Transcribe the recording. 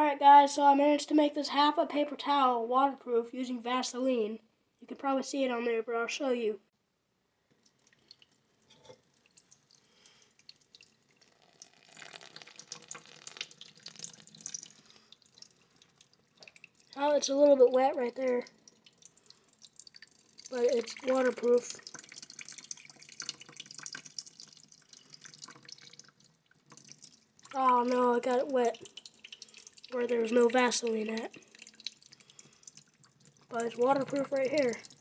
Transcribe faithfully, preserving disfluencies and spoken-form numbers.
Alright guys, so I managed to make this half a paper towel waterproof using Vaseline. You can probably see it on there, but I'll show you. Oh, it's a little bit wet right there, but it's waterproof. Oh no, I got it wet where there was no Vaseline at. But it's waterproof right here.